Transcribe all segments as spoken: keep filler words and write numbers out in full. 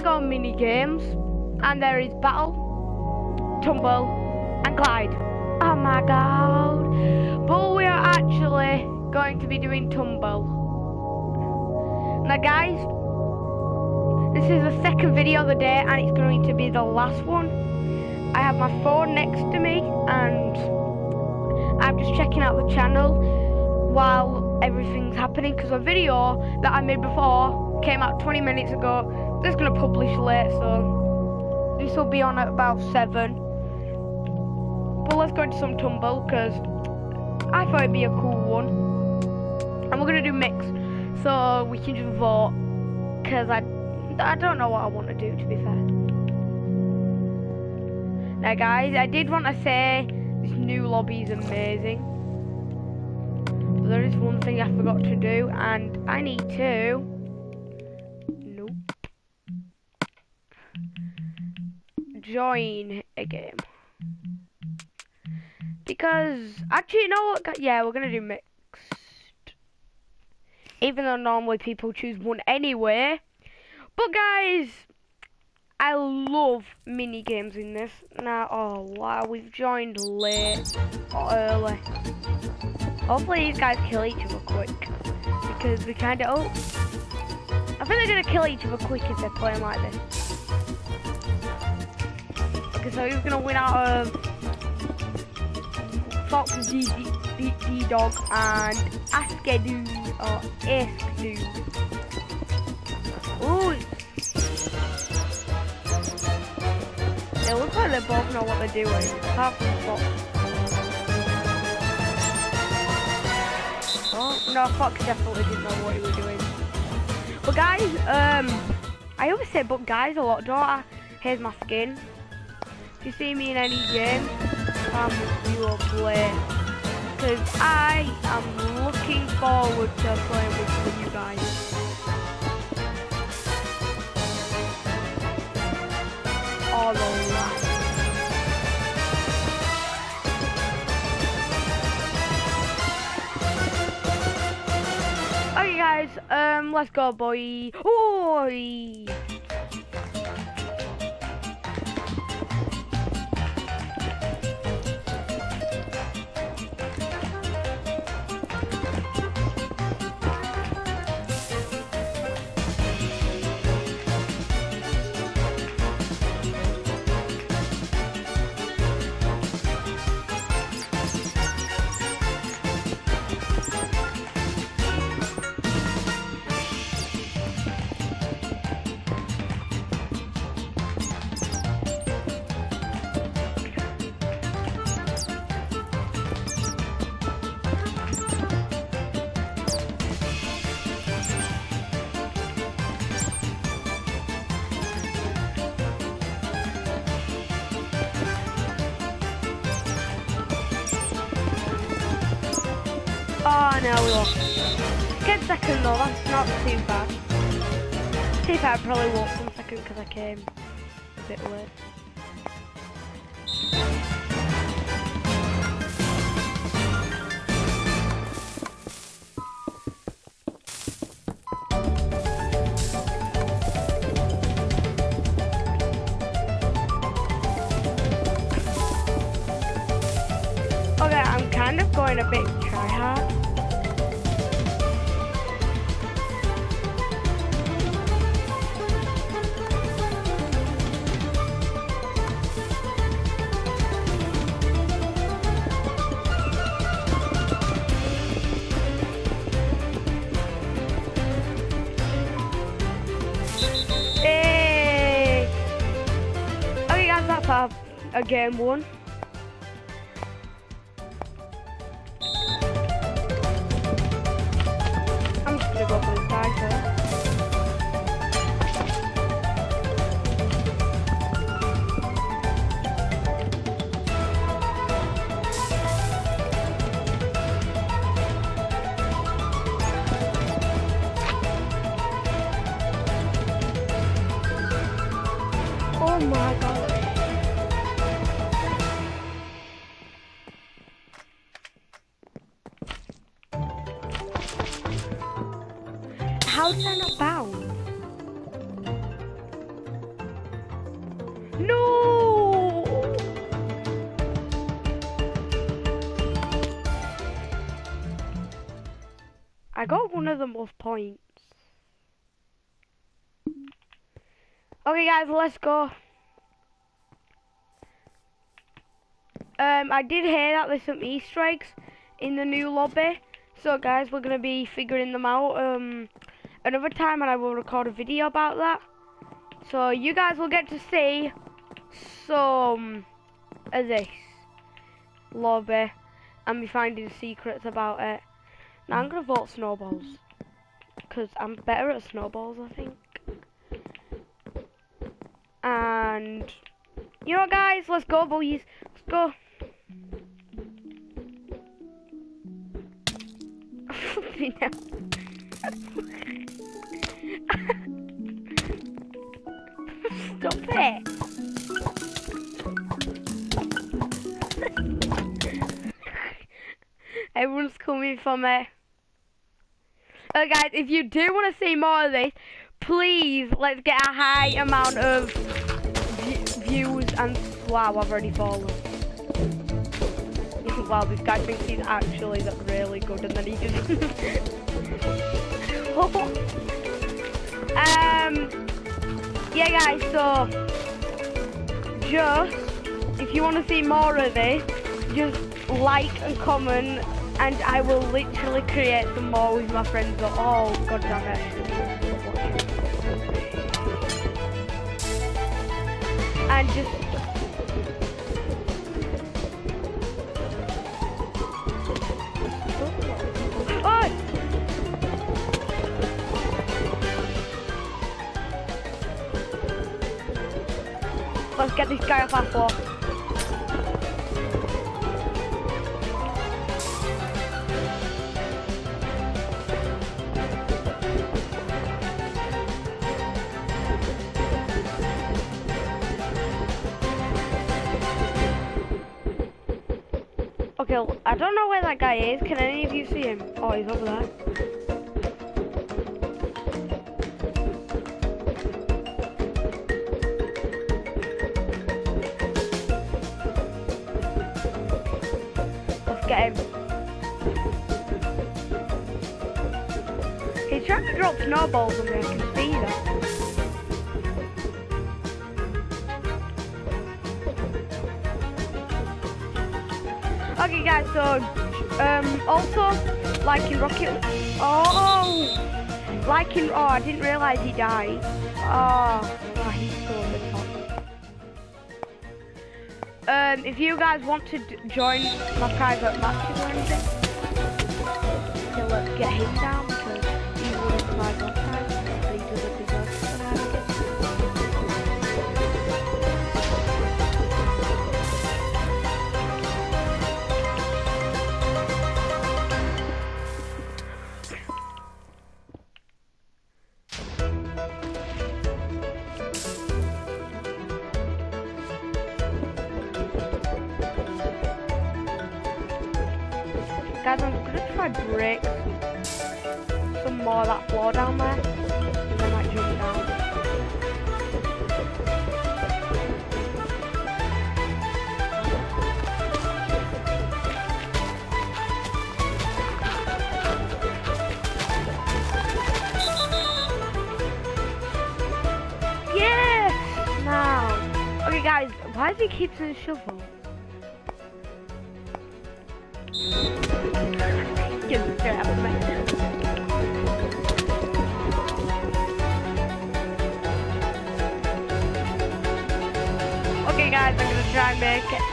go mini games, and there is battle, tumble, and glide. Oh my god! But we are actually going to be doing tumble. Now, guys, this is the second video of the day, and it's going to be the last one. I have my phone next to me, and I'm just checking out the channel while everything's happening, because a video that I made before came out twenty minutes ago. This is going to publish late, so this will be on at about seven. But let's go into some tumble, because I thought it'd be a cool one. And we're going to do mix, so we can just vote, because I, I don't know what I want to do, to be fair. Now guys, I did want to say this new lobby is amazing. But there is one thing I forgot to do, and I need to... Nope. Join a game. Because, actually, you know what? Yeah, we're going to do mixed. Even though normally people choose one anyway. But guys, I love mini games in this. Now, oh wow, we've joined late or early. Hopefully these guys kill each other quick, because we kind of, oh, I think they're gonna kill each other quick if they're playing like this. Okay, so who's gonna win out of Fox D D D D Dog and Askedude or Askedude? Ooh. It looks like they both know what they're doing, apart from Fox. Oh, no, Fox definitely didn't know what he was doing. But guys, um, I always say but guys a lot, don't I? Here's my skin. If you see me in any game, um, you will play. Because I am looking forward to playing with you guys. All alright. Okay guys, um let's go boy. Oi! Oh no, we lost. Get second though, that's not too bad. To be fair, I probably walked one second because I came a bit late. Okay, I'm kind of going a bit try hard. Hey! Okay guys, that's a, a game one. I'm just gonna go for this guy first. Oh my god. How did I not bounce? I got one of the most points. Okay guys, let's go. Um, I did hear that there's some Easter eggs in the new lobby. So guys, we're going to be figuring them out um, another time, and I will record a video about that. So you guys will get to see some of this lobby and me finding secrets about it. Now I'm going to vote snowballs, because I'm better at snowballs, I think. And, you know what guys, let's go boys, let's go. Stop it. Everyone's coming for me. Uh, guys, if you do want to see more of this, please let's get a high amount of views. And wow, I've already fallen. Wow, this guy thinks he's actually that really good, and then he just um yeah guys, so just if you want to see more of this, just like and comment, and I will literally create some more with my friends. Oh god damn it. And just let's get this guy off our floor. Okay, I don't know where that guy is. Can any of you see him? Oh, he's over there. Get him. He's trying to drop snowballs on me, I can see that. Okay guys, so um also like in Rocket Oh like in oh I didn't realise he died. Oh, oh he's so good. Um, if you guys want to d join my private matches or anything, okay, let's get him down because he wouldn't survive last time, but he doesn't deserve to survive again. Guys, I'm gonna try break some more of that floor down there, and then I might jump down. Yes! Now! Okay guys, why does he keep saying shovel? Just get out of my head. Okay guys, I'm gonna try and make it.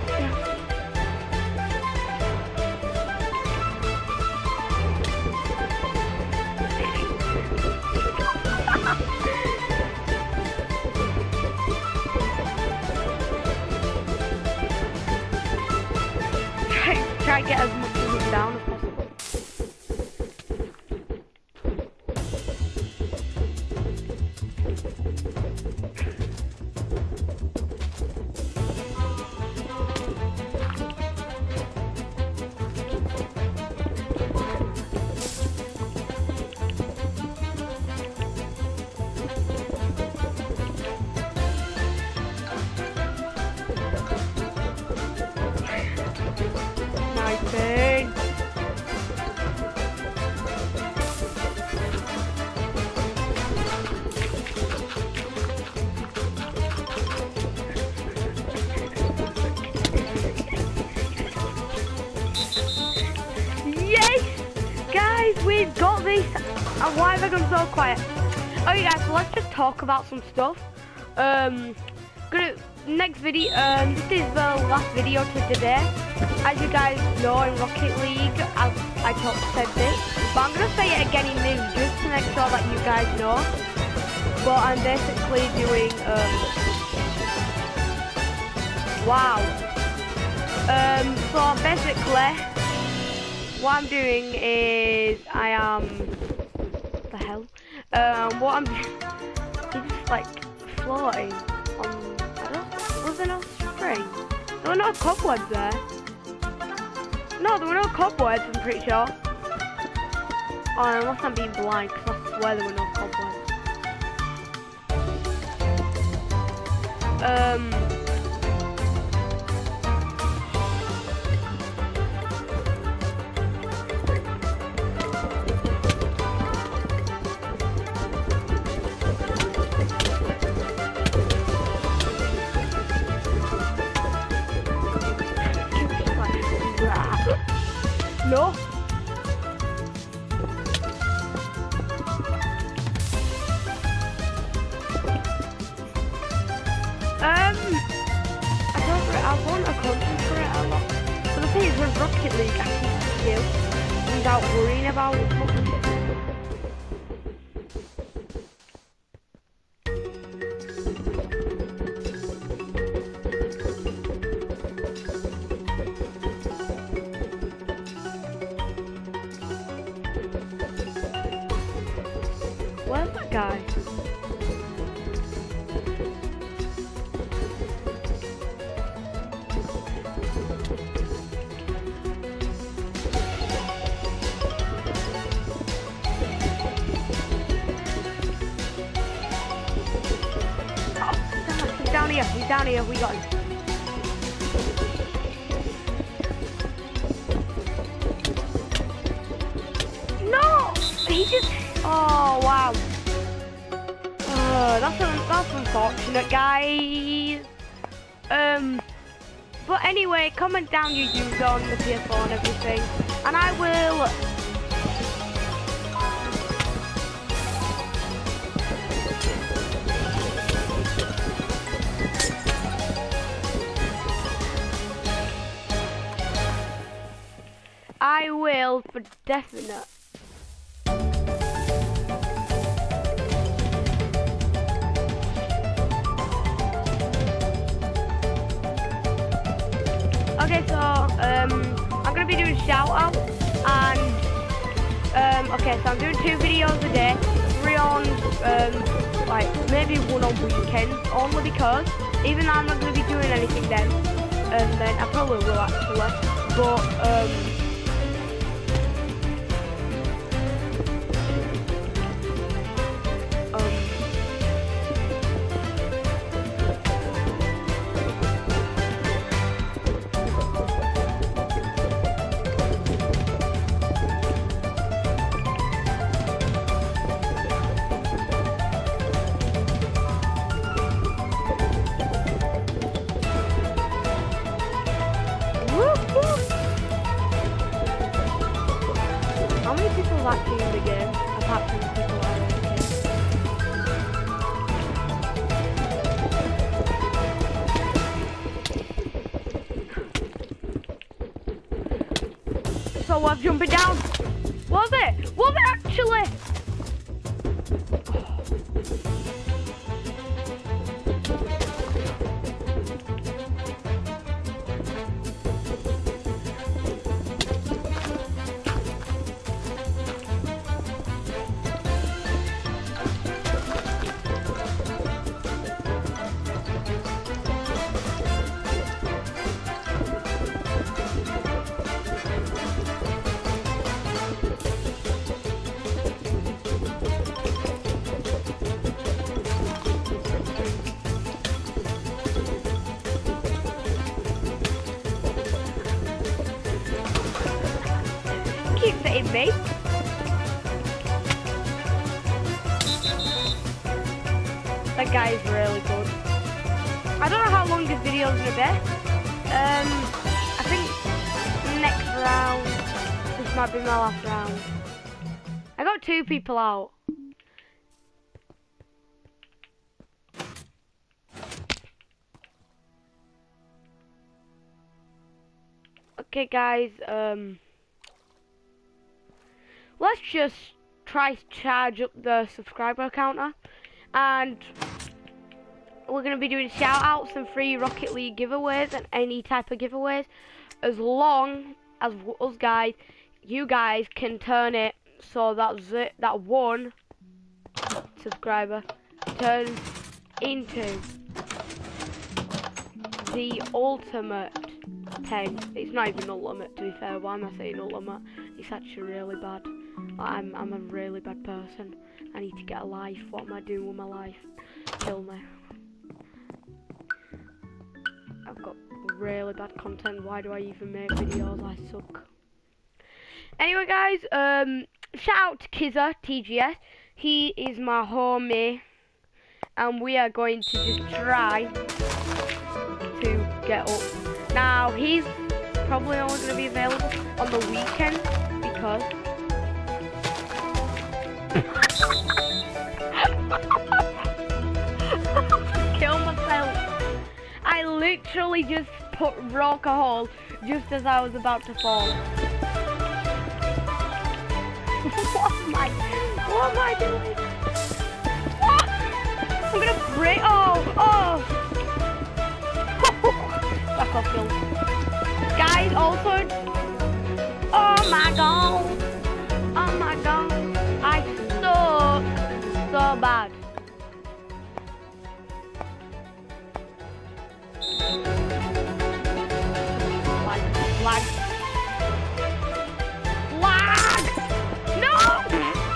try, try and get as much of it down as possible. Nice. And why have I gone so quiet? Okay guys, so let's just talk about some stuff. Um, gonna, next video, um, this is the last video to today. As you guys know, in Rocket League, I, I talked, said this, but I'm gonna say it again in this just to make sure that you guys know. But I'm basically doing, um, wow. Um, so basically, what I'm doing is I am, what the hell? Um, what I'm doing is just like floating on, I don't, was there no string? There were no cobwebs there. No, there were no cobwebs, I'm pretty sure. Oh, unless I'm being blind, because I swear there were no cobwebs. Um... No. Um, I don't. I want to concentrate a lot. But the thing is, with Rocket League, I can skill without worrying about what. Where's that guy? Oh, he's down here, he's down here, we got him. No! He just... Oh, wow. Oh, that's, un that's unfortunate, guys. Um, but anyway, comment down your user on the P S four and everything. And I will... I will, for definite. Okay, so um, I'm gonna be doing shout outs and um, okay, so I'm doing two videos a day, three on um, like maybe one on weekends, only because even though I'm not gonna be doing anything then, and then I probably will actually, but um. How many people are actually in the game, apart from the people that are in the game? So I'm jumping down. Was it? Was it actually? Keeps hitting me. That guy is really good. I don't know how long this video is gonna be. Um, I think next round, this might be my last round. I got two people out. Okay, guys. Um, let's just try to charge up the subscriber counter, and we're gonna be doing shout outs and free Rocket League giveaways and any type of giveaways, as long as us guys, you guys can turn it so that z that one subscriber turns into the ultimate ten. It's not even ultimate, to be fair. Why am I saying ultimate? It's actually really bad. I'm I'm a really bad person. I need to get a life. What am I doing with my life? Kill me. I've got really bad content. Why do I even make videos? I suck. Anyway, guys, um, shout out to Kizza T G S. He is my homie, and we are going to just try to get up. Now, he's probably only going to be available on the weekend because kill myself. I literally just put rock a hole just as I was about to fall. What am I? What am I doing? What? I'm gonna break. Oh, oh. Back off, Phil. Guys, also. Oh my god. Oh my god. I suck so bad. Lag, lag. Lag! No!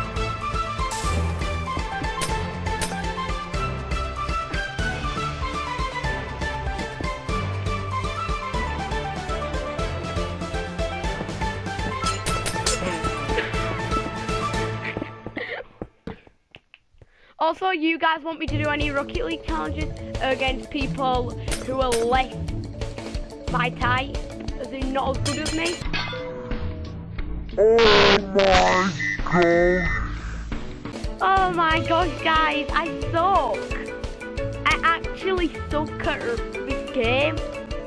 Also, you guys want me to do any Rocket League challenges against people who are less my type, as in not as good as me? Oh my god! Oh my gosh, guys, I suck. I actually suck at this game.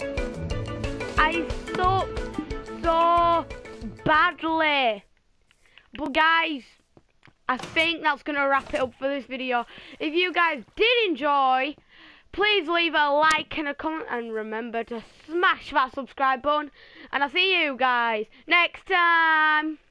I suck so badly. But guys, I think that's going to wrap it up for this video. If you guys did enjoy, please leave a like and a comment, and remember to smash that subscribe button. And I'll see you guys next time.